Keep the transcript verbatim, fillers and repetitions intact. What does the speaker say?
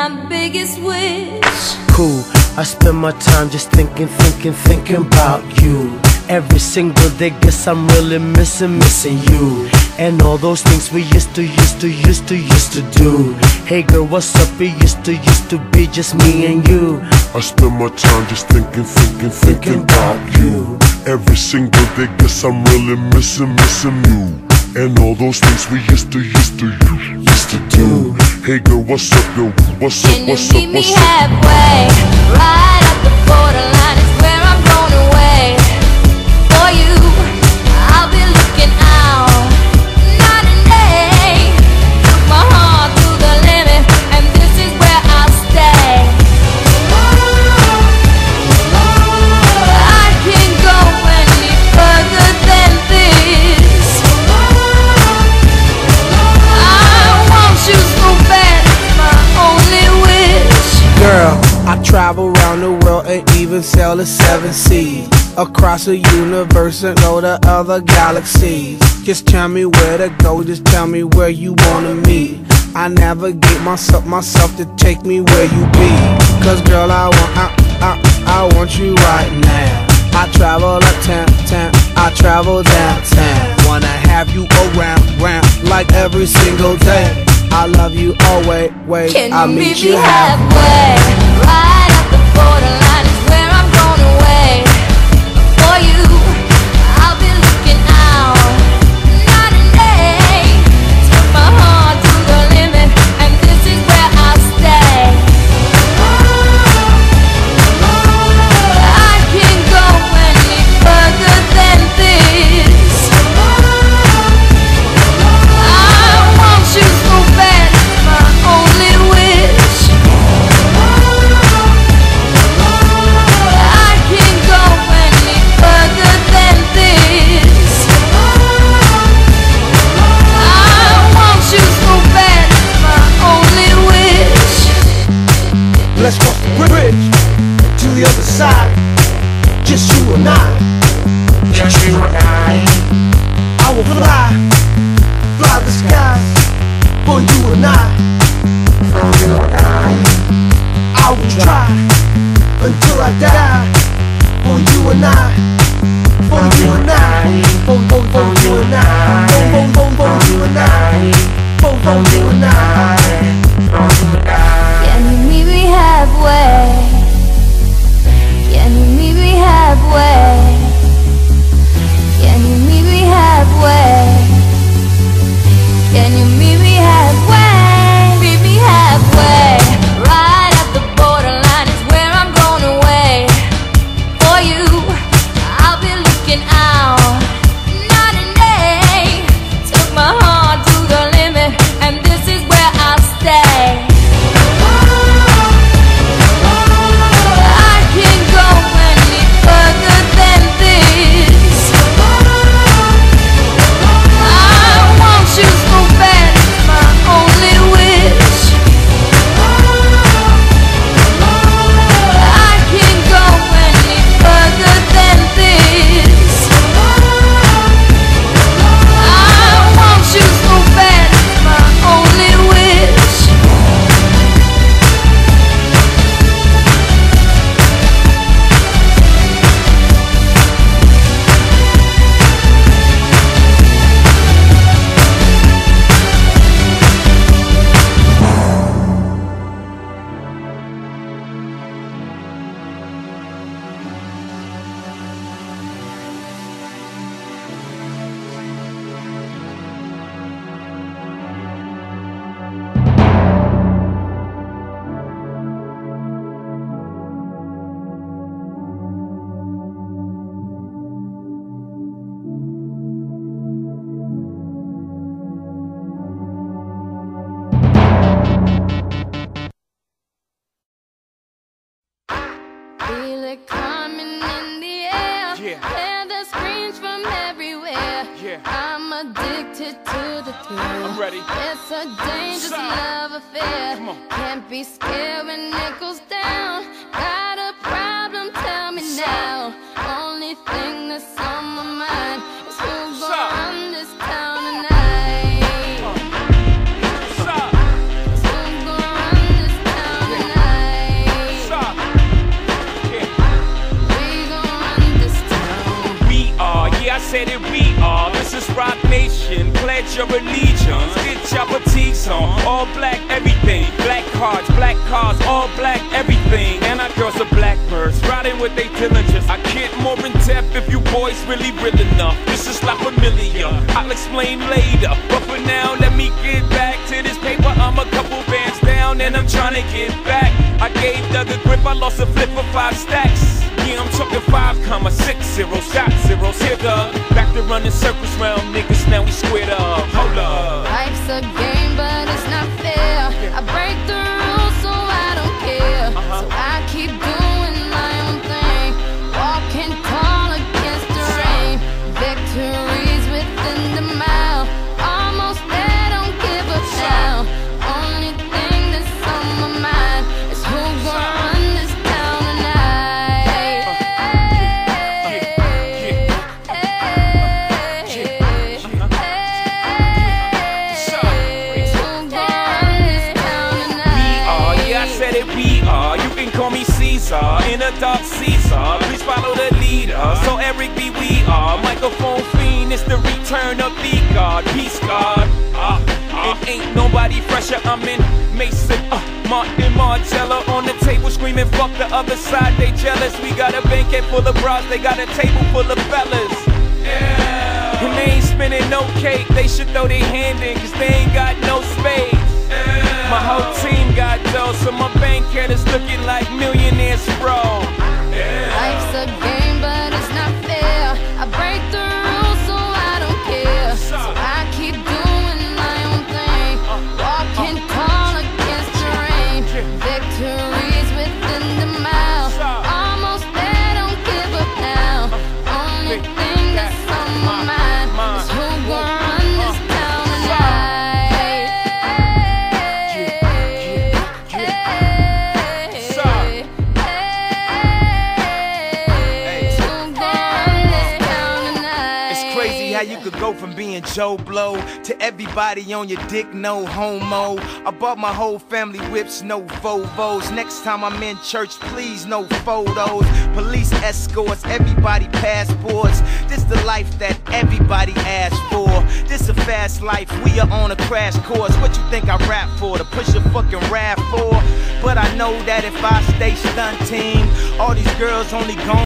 my biggest wish. Cool, I spend my time just thinking, thinking, thinking about you. Every single day, guess I'm really missing, missing you. And all those things we used to, used to, used to, used to do. Hey girl, what's up? It used to, used to be just me and you. I spend my time just thinking, thinking, thinking about you. Every single day, guess I'm really missing, missing you. And all those things we used to, used to, used to do. Hey girl, what's up, yo? What's up, what's up, what's up? Can you meet me halfway? Right at the borderline is where I'm going away. For you, I'll be looking out night and day. Took my heart to the limit, and this is where I'll stay. I can't go any further than this. I want you so bad, it's my only wish. Girl, I travel around the world and even sail the seven seas. Across the universe and go to other galaxies. Just tell me where to go, just tell me where you wanna meet. I navigate myself, myself to take me where you be. Cause girl, I want, I, I, I want you right now. I travel uptown, town, I travel downtown. Wanna have you around, round, like every single day. I love you always, wait, Can I'll you meet meet you me halfway. halfway? Right at the borderline is where I'm going away. For you, I'll be looking out night and day. Took my heart to the limit, and this is where I'll stay. I can't go any further than this. I want you so bad, it's my only wish. I can't go any further than this. I want you so bad, it's my only wish. Let's cross the bridge to the other side. Just you and I. Just you and I. I will fly, fly the skies for you and I. For you and I. I will try until I die for you and I. For you and I. For, for, for you and I. For, for, for, for you and I. For, for you and I. Can you meet me halfway? Can you meet me halfway? Can you meet me halfway? Can you meet me halfway? Meet me halfway. Right at the borderline is where I'm going away. For you, I'll be looking out night and day. Took my heart to the limit, and this is where I'll stay. I can't go any further than this. I want you so bad, it's my only wish. I can't go any further than this. I want you so bad, it's my only wish. Feel it coming in the air. Yeah. Hear the screams from everywhere. Yeah. I'm addicted to the thrill. I'm ready. It's a dangerous Stop. love affair. Come on. Can't be scared when it goes down. Got a problem? Tell me now. Only thing that's on my mind is who's Stop. gonna run this town tonight. Stop. Who's gonna run this town pledge your allegiance. Get your fatigues on, all black everything. Black cards, black cars, all black everything. And our girls are blackbirds, riding with they diligence. I get more in depth if you boys really real enough. This is not familiar, I'll explain later. But for now, let me get back to this paper. I'm a couple bands down and I'm trying to get back. I gave Doug a grip, I lost a flip for five stacks. Yeah, I'm talking five comma six zeros, got zeros here, Doug. Back to running circles round niggas, now we squared up. Hold up. Life's a game, but it's not fair. I break the rules, so I don't care. So I keep doing my own thing, walking tall against the rain. Victories within the mile, almost there, don't give up now. Only thing that's on my mind is who's gonna run this town tonight. Said it, we are. You can call me Caesar, in a dark Caesar. Please follow the leader. So Eric B, we are. Microphone fiend, it's the return of the God. Peace God. Uh, uh, it ain't nobody fresher. I'm in Mason, uh, Martin Margiela on the table screaming, fuck the other side, they jealous. We got a banquet full of bras, they got a table full of fellas. Yeah. And they ain't spinning no cake, they should throw their hand in, cause they ain't got no space. My whole team got dough, so my bank account is looking like millionaires, bro. Yeah. Life's a game, but it's not fair. I break the rules, so I don't care. So I keep doing my own thing, walking tall against the rain. Victories within the mile, almost there, don't give up now. Only thing that's on my mind is who's gonna run this town tonight. How you could go from being Joe Blow to everybody on your dick, no homo. I bought my whole family whips, no Volvos. Next time I'm in church, please no photos. Police escorts, everybody passports. This the life that everybody asks for. This a fast life, we are on a crash course. What you think I rap for? To push a fucking rap for? But I know that if I stay stunting, all these girls only gon'